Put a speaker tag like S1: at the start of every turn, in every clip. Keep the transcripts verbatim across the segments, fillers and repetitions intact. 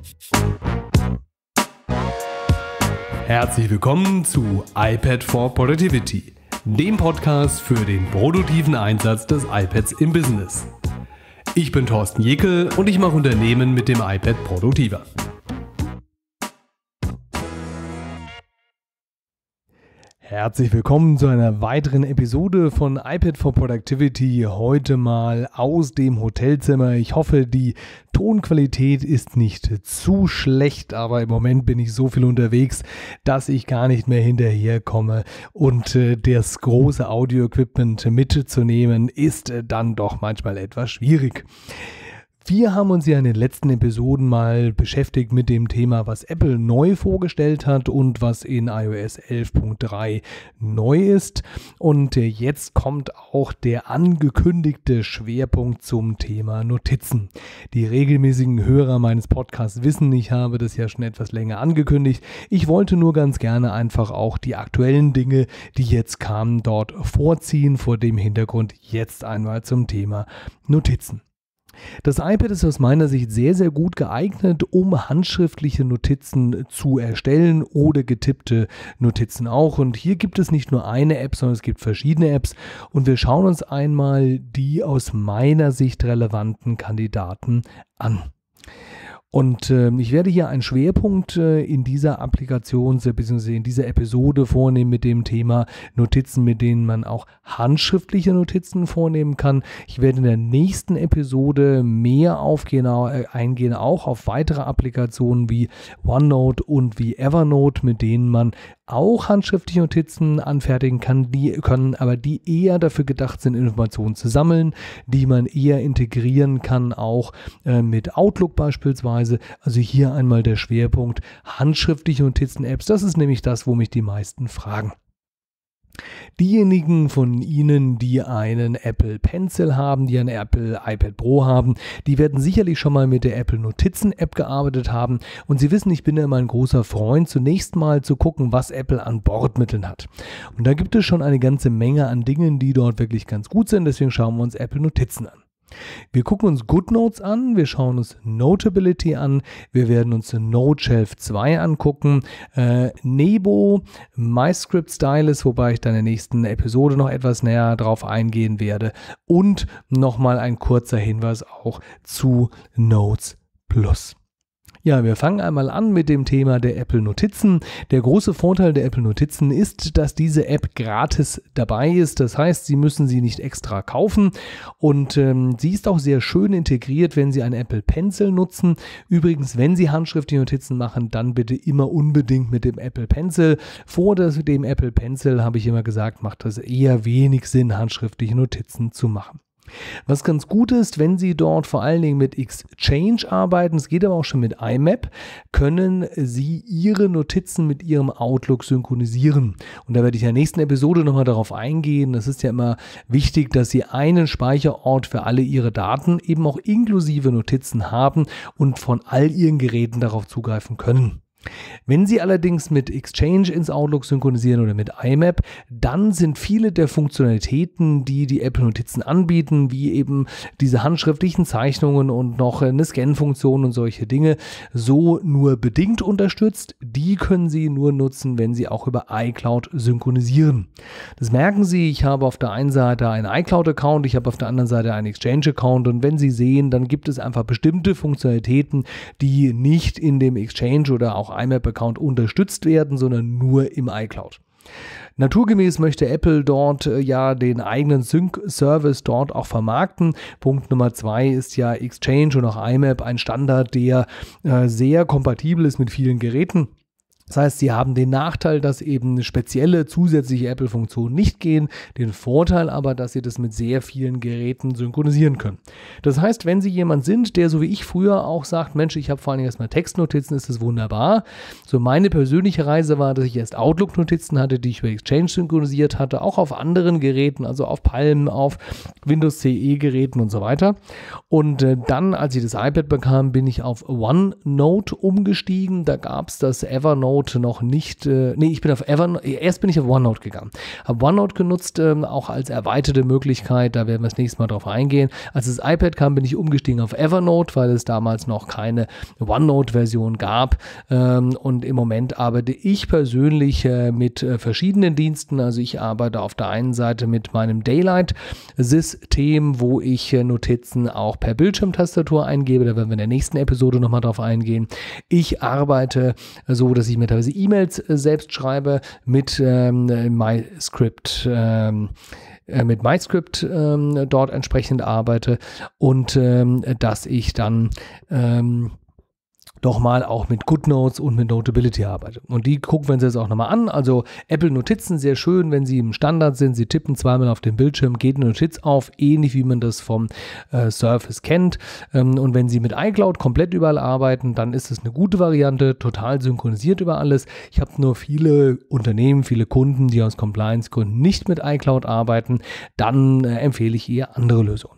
S1: Herzlich willkommen zu iPad for Productivity, dem Podcast für den produktiven Einsatz des iPads im Business. Ich bin Thorsten Jekel und ich mache Unternehmen mit dem iPad produktiver. Herzlich willkommen zu einer weiteren Episode von iPad for Productivity, heute mal aus dem Hotelzimmer. Ich hoffe, die Tonqualität ist nicht zu schlecht, aber im Moment bin ich so viel unterwegs, dass ich gar nicht mehr hinterherkomme und äh, das große Audio-Equipment mitzunehmen ist äh, dann doch manchmal etwas schwierig. Wir haben uns ja in den letzten Episoden mal beschäftigt mit dem Thema, was Apple neu vorgestellt hat und was in iOS elf Punkt drei neu ist. Und jetzt kommt auch der angekündigte Schwerpunkt zum Thema Notizen. Die regelmäßigen Hörer meines Podcasts wissen, ich habe das ja schon etwas länger angekündigt. Ich wollte nur ganz gerne einfach auch die aktuellen Dinge, die jetzt kamen, dort vorziehen, vor dem Hintergrund jetzt einmal zum Thema Notizen. Das iPad ist aus meiner Sicht sehr, sehr gut geeignet, um handschriftliche Notizen zu erstellen oder getippte Notizen auch. Und hier gibt es nicht nur eine App, sondern es gibt verschiedene Apps. Und wir schauen uns einmal die aus meiner Sicht relevanten Kandidaten an. Und äh, ich werde hier einen Schwerpunkt äh, in dieser Applikation bzw. in dieser Episode vornehmen mit dem Thema Notizen, mit denen man auch handschriftliche Notizen vornehmen kann. Ich werde in der nächsten Episode mehr aufgehen, äh, eingehen, auch auf weitere Applikationen wie OneNote und wie Evernote, mit denen man auch handschriftliche Notizen anfertigen kann, die können aber die eher dafür gedacht sind, Informationen zu sammeln, die man eher integrieren kann, auch äh, mit Outlook beispielsweise. Also hier einmal der Schwerpunkt handschriftliche Notizen-Apps. Das ist nämlich das, wo mich die meisten fragen. Diejenigen von Ihnen, die einen Apple Pencil haben, die einen Apple iPad Pro haben, die werden sicherlich schon mal mit der Apple Notizen App gearbeitet haben. Und Sie wissen, ich bin ja immer ein großer Freund, zunächst mal zu gucken, was Apple an Bordmitteln hat. Und da gibt es schon eine ganze Menge an Dingen, die dort wirklich ganz gut sind. Deswegen schauen wir uns Apple Notizen an. Wir gucken uns GoodNotes an, wir schauen uns Notability an, wir werden uns NoteShelf zwei angucken, äh, Nebo, MyScript Stylus, wobei ich dann in der nächsten Episode noch etwas näher drauf eingehen werde, und nochmal ein kurzer Hinweis auch zu Notes Plus. Ja, wir fangen einmal an mit dem Thema der Apple Notizen. Der große Vorteil der Apple Notizen ist, dass diese App gratis dabei ist. Das heißt, Sie müssen sie nicht extra kaufen und ähm, sie ist auch sehr schön integriert, wenn Sie einen Apple Pencil nutzen. Übrigens, wenn Sie handschriftliche Notizen machen, dann bitte immer unbedingt mit dem Apple Pencil. Vor dem Apple Pencil, habe ich immer gesagt, macht es eher wenig Sinn, handschriftliche Notizen zu machen. Was ganz gut ist, wenn Sie dort vor allen Dingen mit Exchange arbeiten, es geht aber auch schon mit I M A P, können Sie Ihre Notizen mit Ihrem Outlook synchronisieren. Und da werde ich in der nächsten Episode nochmal darauf eingehen. Es ist ja immer wichtig, dass Sie einen Speicherort für alle Ihre Daten, eben auch inklusive Notizen haben und von all Ihren Geräten darauf zugreifen können. Wenn Sie allerdings mit Exchange ins Outlook synchronisieren oder mit I M A P, dann sind viele der Funktionalitäten, die die Apple Notizen anbieten, wie eben diese handschriftlichen Zeichnungen und noch eine Scan-Funktion und solche Dinge, so nur bedingt unterstützt. Die können Sie nur nutzen, wenn Sie auch über iCloud synchronisieren. Das merken Sie, ich habe auf der einen Seite einen iCloud-Account, ich habe auf der anderen Seite einen Exchange-Account, und wenn Sie sehen, dann gibt es einfach bestimmte Funktionalitäten, die nicht in dem Exchange oder auch I M A P-Account unterstützt werden, sondern nur im iCloud. Naturgemäß möchte Apple dort äh, ja den eigenen Sync-Service dort auch vermarkten. Punkt Nummer zwei ist ja Exchange und auch I M A P, ein Standard, der äh, sehr kompatibel ist mit vielen Geräten. Das heißt, Sie haben den Nachteil, dass eben spezielle zusätzliche Apple-Funktionen nicht gehen, den Vorteil aber, dass Sie das mit sehr vielen Geräten synchronisieren können. Das heißt, wenn Sie jemand sind, der so wie ich früher auch sagt, Mensch, ich habe vor allem erstmal Textnotizen, ist das wunderbar. So meine persönliche Reise war, dass ich erst Outlook-Notizen hatte, die ich über Exchange synchronisiert hatte, auch auf anderen Geräten, also auf Palm, auf Windows C E-Geräten und so weiter. Und äh, dann, als ich das iPad bekam, bin ich auf OneNote umgestiegen. Da gab es das Evernote OneNote noch nicht, äh, nee, ich bin auf Evernote, erst bin ich auf OneNote gegangen. Habe OneNote genutzt, ähm, auch als erweiterte Möglichkeit, da werden wir das nächste Mal drauf eingehen. Als das iPad kam, bin ich umgestiegen auf Evernote, weil es damals noch keine OneNote-Version gab. Ähm, und im Moment arbeite ich persönlich äh, mit äh, verschiedenen Diensten. Also ich arbeite auf der einen Seite mit meinem Daylight-System, wo ich äh, Notizen auch per Bildschirmtastatur eingebe. Da werden wir in der nächsten Episode nochmal drauf eingehen. Ich arbeite so, dass ich mir teilweise E-Mails äh, selbst schreibe mit ähm, MyScript. Ähm, mit MyScript ähm, dort entsprechend arbeite und ähm, dass ich dann ähm, doch mal auch mit GoodNotes und mit Notability arbeite. Und die gucken wir uns jetzt auch nochmal an. Also Apple Notizen, sehr schön, wenn sie im Standard sind. Sie tippen zweimal auf den Bildschirm, geht eine Notiz auf, ähnlich wie man das vom äh, Surface kennt. Ähm, und wenn Sie mit iCloud komplett überall arbeiten, dann ist es eine gute Variante, total synchronisiert über alles. Ich habe nur viele Unternehmen, viele Kunden, die aus Compliance-Gründen nicht mit iCloud arbeiten. Dann äh, empfehle ich eher andere Lösungen.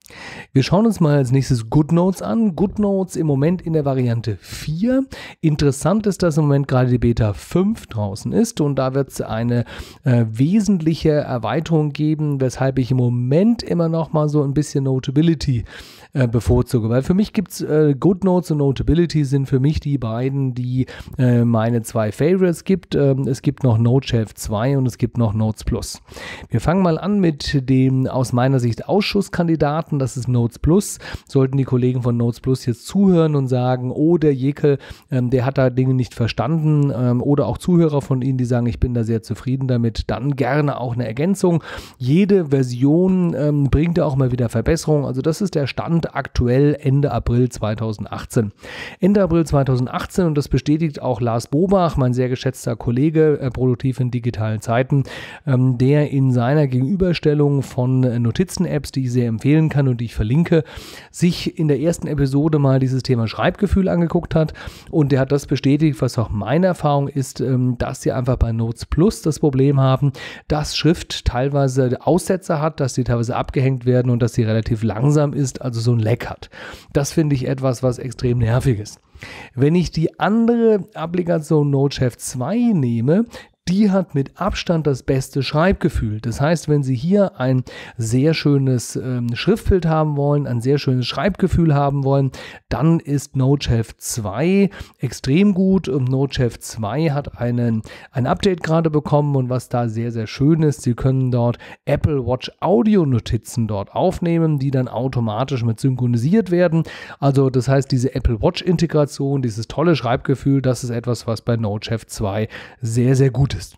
S1: Wir schauen uns mal als nächstes GoodNotes an. GoodNotes im Moment in der Variante vier. Interessant ist, dass im Moment gerade die Beta fünf draußen ist und da wird es eine äh, wesentliche Erweiterung geben, weshalb ich im Moment immer noch mal so ein bisschen Notability äh, bevorzuge. Weil für mich gibt es äh, GoodNotes und Notability sind für mich die beiden, die äh, meine zwei Favorites gibt. Ähm, es gibt noch NoteShelf zwei und es gibt noch Notes Plus. Wir fangen mal an mit dem aus meiner Sicht Ausschusskandidaten. Das ist Notes Plus. Sollten die Kollegen von Notes Plus jetzt zuhören und sagen, oh, der Jekyll, ähm, der hat da Dinge nicht verstanden, ähm, oder auch Zuhörer von Ihnen, die sagen, ich bin da sehr zufrieden damit, dann gerne auch eine Ergänzung. Jede Version ähm, bringt ja auch mal wieder Verbesserungen. Also das ist der Stand aktuell Ende April zweitausendachtzehn. Ende April zweitausendachtzehn, und das bestätigt auch Lars Bobach, mein sehr geschätzter Kollege, äh, produktiv in digitalen Zeiten, ähm, der in seiner Gegenüberstellung von äh, Notizen-Apps, die ich sehr empfehlen kann und die ich verlinke, sich in der ersten Episode mal dieses Thema Schreibgefühl angeguckt hat, und der hat das bestätigt, was auch meine Erfahrung ist, dass sie einfach bei Notes Plus das Problem haben, dass Schrift teilweise Aussetzer hat, dass sie teilweise abgehängt werden und dass sie relativ langsam ist, also so ein Lag hat. Das finde ich etwas, was extrem nervig ist. Wenn ich die andere Applikation NoteShelf zwei nehme, die hat mit Abstand das beste Schreibgefühl. Das heißt, wenn Sie hier ein sehr schönes ähm, Schriftbild haben wollen, ein sehr schönes Schreibgefühl haben wollen, dann ist NoteShelf zwei extrem gut. Und NoteShelf zwei hat einen, ein Update gerade bekommen, und was da sehr, sehr schön ist, Sie können dort Apple Watch Audio Notizen dort aufnehmen, die dann automatisch mit synchronisiert werden. Also das heißt, diese Apple Watch Integration, dieses tolle Schreibgefühl, das ist etwas, was bei NoteShelf zwei sehr, sehr gut ist.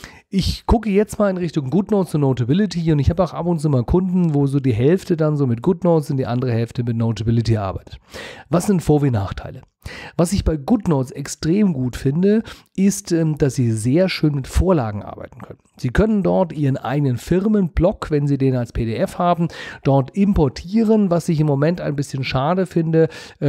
S1: Ich gucke jetzt mal in Richtung GoodNotes und Notability, und ich habe auch ab und zu mal Kunden, wo so die Hälfte dann so mit GoodNotes und die andere Hälfte mit Notability arbeitet. Was sind Vor- wie Nachteile? Was ich bei GoodNotes extrem gut finde, ist, dass Sie sehr schön mit Vorlagen arbeiten können. Sie können dort Ihren eigenen Firmenblock, wenn Sie den als P D F haben, dort importieren, was ich im Moment ein bisschen schade finde.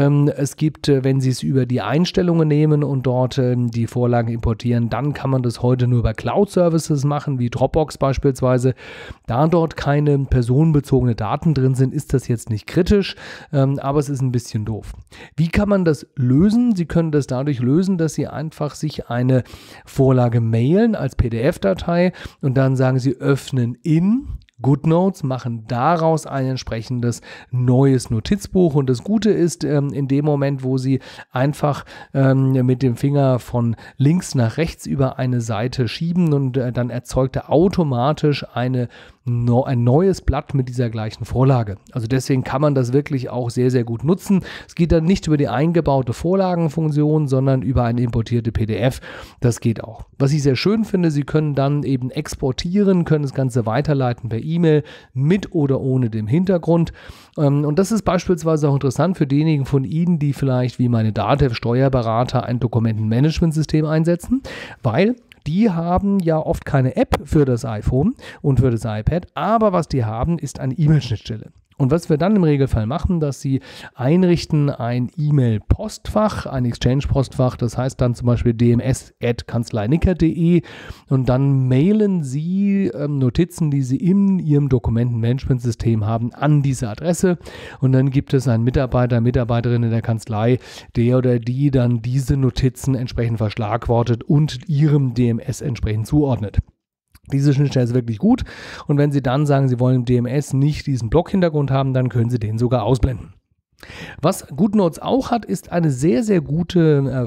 S1: Es gibt, wenn Sie es über die Einstellungen nehmen und dort die Vorlagen importieren, dann kann man das heute nur bei Cloud-Services machen, wie Dropbox beispielsweise. Da dort keine personenbezogene Daten drin sind, ist das jetzt nicht kritisch, aber es ist ein bisschen doof. Wie kann man das lösen? Sie können das dadurch lösen, dass Sie einfach sich eine Vorlage mailen als P D F-Datei und dann sagen Sie öffnen in GoodNotes, machen daraus ein entsprechendes neues Notizbuch, und das Gute ist, ähm, in dem Moment, wo Sie einfach ähm, mit dem Finger von links nach rechts über eine Seite schieben, und äh, dann erzeugt er automatisch eine No, ein neues Blatt mit dieser gleichen Vorlage. Also deswegen kann man das wirklich auch sehr, sehr gut nutzen. Es geht dann nicht über die eingebaute Vorlagenfunktion, sondern über eine importierte P D F. Das geht auch. Was ich sehr schön finde, Sie können dann eben exportieren, können das Ganze weiterleiten per E-Mail mit oder ohne dem Hintergrund. Und das ist beispielsweise auch interessant für diejenigen von Ihnen, die vielleicht wie meine DATEV-Steuerberater ein Dokumentenmanagementsystem einsetzen, weil die haben ja oft keine App für das iPhone und für das iPad, aber was die haben, ist eine E-Mail-Schnittstelle. Und was wir dann im Regelfall machen, dass Sie einrichten ein E-Mail-Postfach, ein Exchange-Postfach, das heißt dann zum Beispiel d m s at kanzleinickert punkt d e, und dann mailen Sie ähm, Notizen, die Sie in Ihrem Dokumentenmanagementsystem haben, an diese Adresse, und dann gibt es einen Mitarbeiter, Mitarbeiterin in der Kanzlei, der oder die dann diese Notizen entsprechend verschlagwortet und Ihrem D M S entsprechend zuordnet. Diese Schnittstelle ist wirklich gut, und wenn Sie dann sagen, Sie wollen im D M S nicht diesen Block-Hintergrund haben, dann können Sie den sogar ausblenden. Was GoodNotes auch hat, ist eine sehr, sehr gute äh,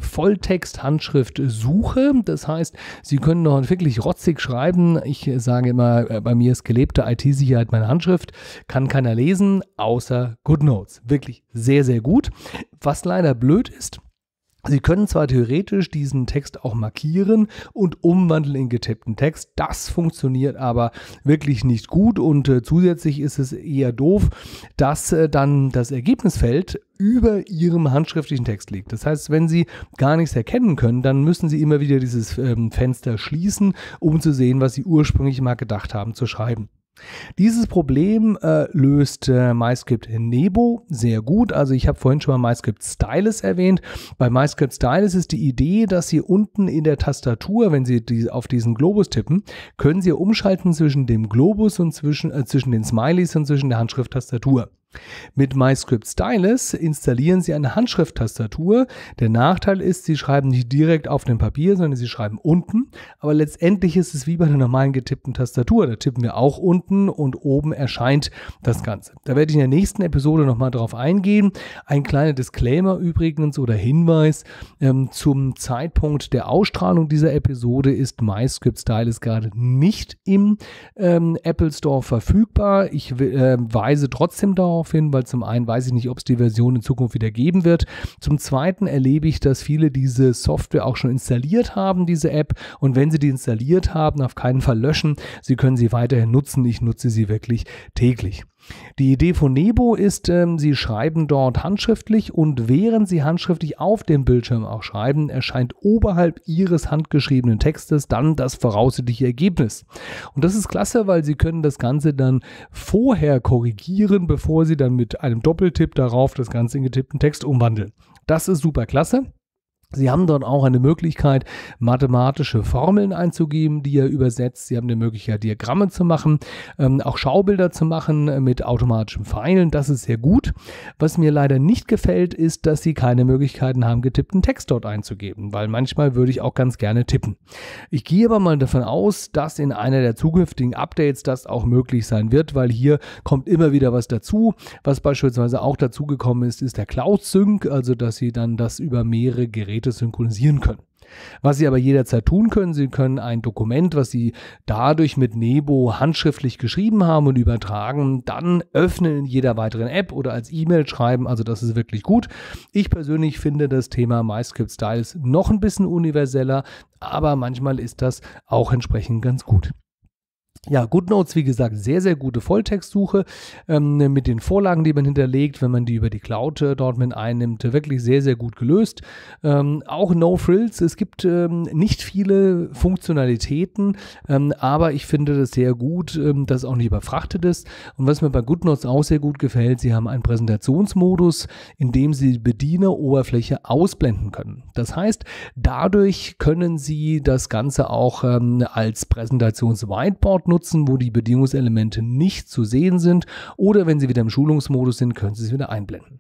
S1: Volltext-Handschrift-Suche. Das heißt, Sie können noch wirklich rotzig schreiben. Ich äh, sage immer, äh, bei mir ist gelebte I T-Sicherheit meine Handschrift. Kann keiner lesen, außer GoodNotes. Wirklich sehr, sehr gut. Was leider blöd ist, Sie können zwar theoretisch diesen Text auch markieren und umwandeln in getippten Text, das funktioniert aber wirklich nicht gut, und äh, zusätzlich ist es eher doof, dass äh, dann das Ergebnisfeld über Ihrem handschriftlichen Text liegt. Das heißt, wenn Sie gar nichts erkennen können, dann müssen Sie immer wieder dieses ähm, Fenster schließen, um zu sehen, was Sie ursprünglich mal gedacht haben zu schreiben. Dieses Problem äh, löst äh, MyScript Nebo sehr gut. Also ich habe vorhin schon mal MyScript Stylus erwähnt. Bei MyScript Stylus ist die Idee, dass Sie unten in der Tastatur, wenn Sie die, auf diesen Globus tippen, können Sie umschalten zwischen dem Globus und zwischen, äh, zwischen den Smileys und zwischen der Handschrift-Tastatur. Mit MyScript Stylus installieren Sie eine Handschrift-Tastatur. Der Nachteil ist, Sie schreiben nicht direkt auf dem Papier, sondern Sie schreiben unten. Aber letztendlich ist es wie bei einer normalen getippten Tastatur. Da tippen wir auch unten und oben erscheint das Ganze. Da werde ich in der nächsten Episode nochmal drauf eingehen. Ein kleiner Disclaimer übrigens oder Hinweis: ähm, zum Zeitpunkt der Ausstrahlung dieser Episode ist MyScript Stylus gerade nicht im ähm, Apple Store verfügbar. Ich äh, weise trotzdem darauf hin, weil zum einen weiß ich nicht, ob es die Version in Zukunft wieder geben wird. Zum zweiten erlebe ich, dass viele diese Software auch schon installiert haben, diese App, und wenn Sie die installiert haben, auf keinen Fall löschen. Sie können sie weiterhin nutzen. Ich nutze sie wirklich täglich. Die Idee von Nebo ist, ähm, Sie schreiben dort handschriftlich, und während Sie handschriftlich auf dem Bildschirm auch schreiben, erscheint oberhalb Ihres handgeschriebenen Textes dann das voraussichtliche Ergebnis. Und das ist klasse, weil Sie können das Ganze dann vorher korrigieren, bevor Sie dann mit einem Doppeltipp darauf das Ganze in getippten Text umwandeln. Das ist super klasse. Sie haben dort auch eine Möglichkeit, mathematische Formeln einzugeben, die ihr übersetzt. Sie haben die Möglichkeit, Diagramme zu machen, ähm, auch Schaubilder zu machen äh, mit automatischen Pfeilen. Das ist sehr gut. Was mir leider nicht gefällt, ist, dass Sie keine Möglichkeiten haben, getippten Text dort einzugeben, weil manchmal würde ich auch ganz gerne tippen. Ich gehe aber mal davon aus, dass in einer der zukünftigen Updates das auch möglich sein wird, weil hier kommt immer wieder was dazu. Was beispielsweise auch dazugekommen ist, ist der Cloud Sync, also dass Sie dann das über mehrere Geräte synchronisieren können. Was Sie aber jederzeit tun können, Sie können ein Dokument, was Sie dadurch mit Nebo handschriftlich geschrieben haben und übertragen, dann öffnen in jeder weiteren App oder als E-Mail schreiben. Also das ist wirklich gut. Ich persönlich finde das Thema MyScript Stylus noch ein bisschen universeller, aber manchmal ist das auch entsprechend ganz gut. Ja, GoodNotes, wie gesagt, sehr, sehr gute Volltextsuche ähm, mit den Vorlagen, die man hinterlegt, wenn man die über die Cloud äh, dort mit einnimmt, wirklich sehr, sehr gut gelöst. Ähm, auch No Frills, es gibt ähm, nicht viele Funktionalitäten, ähm, aber ich finde das sehr gut, ähm, dass es auch nicht überfrachtet ist. Und was mir bei GoodNotes auch sehr gut gefällt, Sie haben einen Präsentationsmodus, in dem Sie die Bedieneroberfläche ausblenden können. Das heißt, dadurch können Sie das Ganze auch ähm, als Präsentations-Whiteboard nutzen, wo die Bedienungselemente nicht zu sehen sind, oder wenn Sie wieder im Schulungsmodus sind, können Sie es wieder einblenden.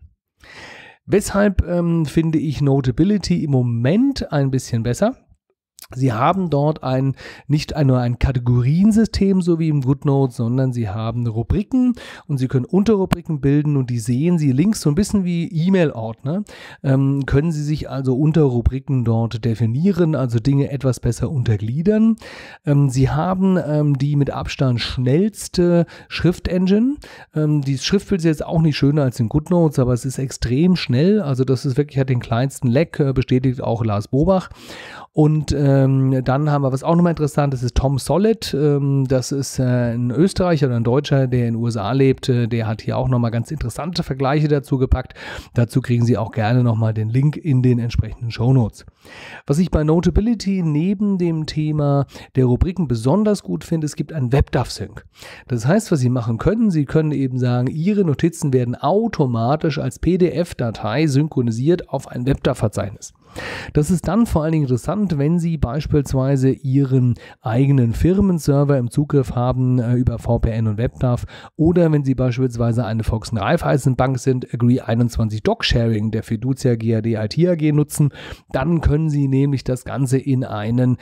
S1: Weshalb ähm, finde ich Notability im Moment ein bisschen besser? Sie haben dort ein, nicht nur ein Kategoriensystem, so wie im GoodNotes, sondern Sie haben Rubriken, und Sie können Unterrubriken bilden, und die sehen Sie links so ein bisschen wie E-Mail-Ordner. Ähm, können Sie sich also Unterrubriken dort definieren, also Dinge etwas besser untergliedern. Ähm, Sie haben ähm, die mit Abstand schnellste Schriftengine. Ähm, die Schriftbild ist jetzt auch nicht schöner als in GoodNotes, aber es ist extrem schnell. Also das ist wirklich, hat den kleinsten Leck, äh, bestätigt auch Lars Bobach. Und äh, Ähm, dann haben wir, was auch nochmal interessant ist, ist Tom Solid. Ähm, das ist äh, ein Österreicher oder ein Deutscher, der in den U S A lebt. Äh, der hat hier auch nochmal ganz interessante Vergleiche dazu gepackt. Dazu kriegen Sie auch gerne nochmal den Link in den entsprechenden Shownotes. Was ich bei Notability neben dem Thema der Rubriken besonders gut finde, es gibt ein WebDAV-Sync. Das heißt, was Sie machen können, Sie können eben sagen, Ihre Notizen werden automatisch als P D F-Datei synchronisiert auf ein WebDAV-Verzeichnis. Das ist dann vor allen Dingen interessant, wenn Sie beispielsweise Ihren eigenen Firmenserver im Zugriff haben äh, über V P N und WebDAV oder wenn Sie beispielsweise eine Volks- und Raiffeisenbank sind, Agree einundzwanzig Doc Sharing der Fiducia G A D I T A G nutzen, dann können Sie nämlich das Ganze in einen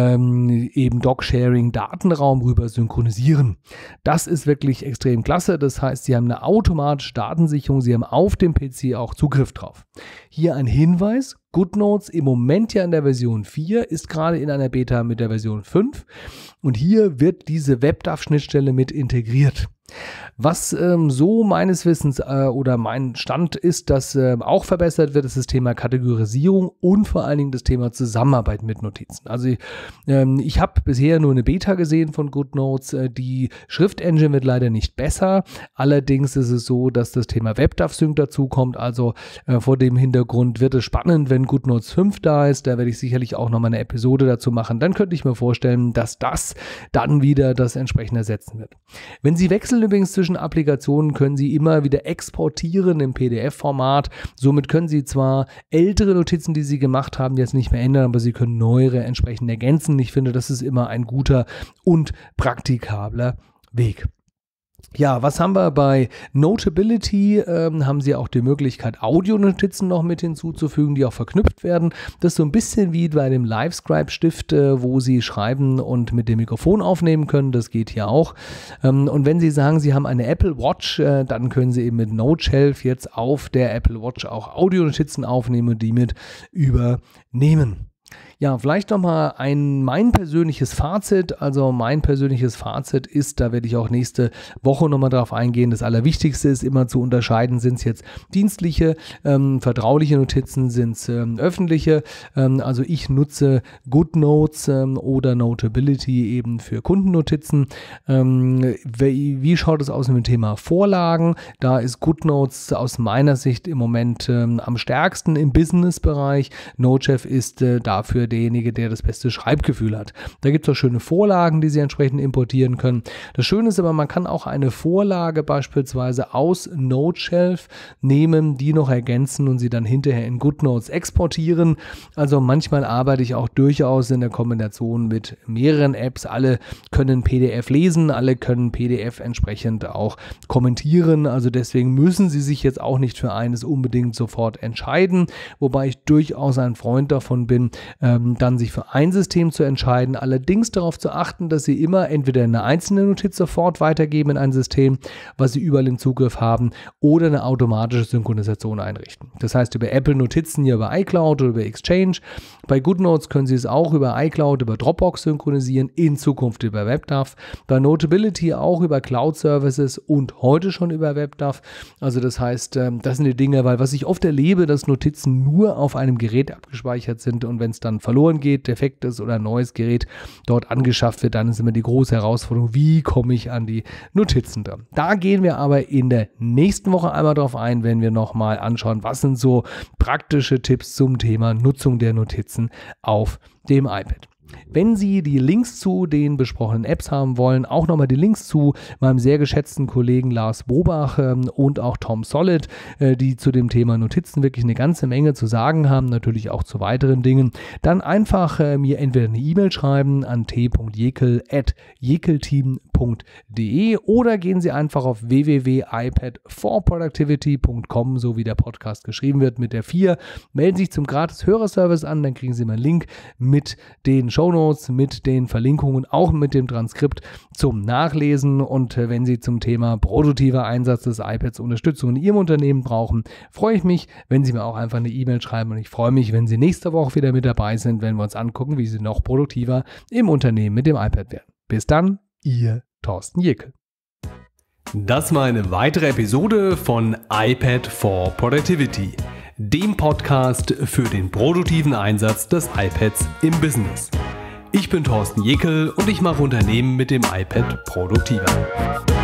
S1: ähm, eben Doc Sharing Datenraum rüber synchronisieren. Das ist wirklich extrem klasse, das heißt, Sie haben eine automatische Datensicherung, Sie haben auf dem P C auch Zugriff drauf. Hier ein Hinweis: GoodNotes im Moment ja in der Version vier, ist gerade in einer Beta mit der Version fünf und hier wird diese WebDAV-Schnittstelle mit integriert. Was ähm, so meines Wissens äh, oder mein Stand ist, dass äh, auch verbessert wird, ist das Thema Kategorisierung und vor allen Dingen das Thema Zusammenarbeit mit Notizen. Also ähm, ich habe bisher nur eine Beta gesehen von GoodNotes. Äh, die Schriftengine wird leider nicht besser. Allerdings ist es so, dass das Thema WebDAV-Sync dazu kommt. Also äh, vor dem Hintergrund wird es spannend, wenn GoodNotes fünf da ist. Da werde ich sicherlich auch nochmal eine Episode dazu machen. Dann könnte ich mir vorstellen, dass das dann wieder das entsprechend ersetzen wird. Wenn Sie wechseln übrigens zwischen Applikationen, können Sie immer wieder exportieren im P D F-Format. Somit können Sie zwar ältere Notizen, die Sie gemacht haben, jetzt nicht mehr ändern, aber Sie können neuere entsprechend ergänzen. Ich finde, das ist immer ein guter und praktikabler Weg. Ja, was haben wir bei Notability? Ähm, haben Sie auch die Möglichkeit, Audionotizen noch mit hinzuzufügen, die auch verknüpft werden. Das ist so ein bisschen wie bei dem LiveScribe-Stift, äh, wo Sie schreiben und mit dem Mikrofon aufnehmen können. Das geht hier auch. Ähm, und wenn Sie sagen, Sie haben eine Apple Watch, äh, dann können Sie eben mit NoteShelf jetzt auf der Apple Watch auch Audionotizen aufnehmen und die mit übernehmen. Ja, vielleicht nochmal ein mein persönliches Fazit. Also mein persönliches Fazit ist, da werde ich auch nächste Woche nochmal drauf eingehen. Das Allerwichtigste ist immer zu unterscheiden, sind es jetzt dienstliche, ähm, vertrauliche Notizen, sind es ähm, öffentliche. Ähm, also ich nutze GoodNotes ähm, oder Notability eben für Kundennotizen. Ähm, wie, wie schaut es aus mit dem Thema Vorlagen? Da ist GoodNotes aus meiner Sicht im Moment ähm, am stärksten im Business-Bereich. NoteShelf ist äh, dafür derjenige, der das beste Schreibgefühl hat. Da gibt es auch schöne Vorlagen, die Sie entsprechend importieren können. Das Schöne ist aber, man kann auch eine Vorlage beispielsweise aus NoteShelf nehmen, die noch ergänzen und sie dann hinterher in GoodNotes exportieren. Also manchmal arbeite ich auch durchaus in der Kombination mit mehreren Apps. Alle können P D F lesen, alle können P D F entsprechend auch kommentieren. Also deswegen müssen Sie sich jetzt auch nicht für eines unbedingt sofort entscheiden, wobei ich durchaus ein Freund davon bin, ähm, dann sich für ein System zu entscheiden, allerdings darauf zu achten, dass Sie immer entweder eine einzelne Notiz sofort weitergeben in ein System, was Sie überall im Zugriff haben, oder eine automatische Synchronisation einrichten. Das heißt, über Apple Notizen hier über iCloud oder über Exchange. Bei GoodNotes können Sie es auch über iCloud, über Dropbox synchronisieren, in Zukunft über WebDAV. Bei Notability auch über Cloud Services und heute schon über WebDAV. Also das heißt, das sind die Dinge, weil was ich oft erlebe, dass Notizen nur auf einem Gerät abgespeichert sind und wenn es dann verloren geht, defekt ist oder ein neues Gerät dort angeschafft wird, dann ist immer die große Herausforderung, wie komme ich an die Notizen dran. Da gehen wir aber in der nächsten Woche einmal drauf ein, wenn wir nochmal anschauen, was sind so praktische Tipps zum Thema Nutzung der Notizen auf dem iPad. Wenn Sie die Links zu den besprochenen Apps haben wollen, auch nochmal die Links zu meinem sehr geschätzten Kollegen Lars Bobach ähm, und auch Tom Solid, äh, die zu dem Thema Notizen wirklich eine ganze Menge zu sagen haben, natürlich auch zu weiteren Dingen, dann einfach äh, mir entweder eine E-Mail schreiben an t punkt jekel at jekelteam punkt de oder gehen Sie einfach auf w w w punkt i p a d for productivity punkt com, so wie der Podcast geschrieben wird mit der vier, melden sich zum Gratis-Hörerservice an, dann kriegen Sie meinen Link mit den Shownotes, mit den Verlinkungen, auch mit dem Transkript zum Nachlesen. Und wenn Sie zum Thema produktiver Einsatz des iPads Unterstützung in Ihrem Unternehmen brauchen, freue ich mich, wenn Sie mir auch einfach eine E-Mail schreiben und ich freue mich, wenn Sie nächste Woche wieder mit dabei sind, wenn wir uns angucken, wie Sie noch produktiver im Unternehmen mit dem iPad werden. Bis dann, Ihr Thorsten Jekel.
S2: Das war eine weitere Episode von iPad for Productivity, dem Podcast für den produktiven Einsatz des iPads im Business. Ich bin Thorsten Jekel und ich mache Unternehmen mit dem iPad produktiver.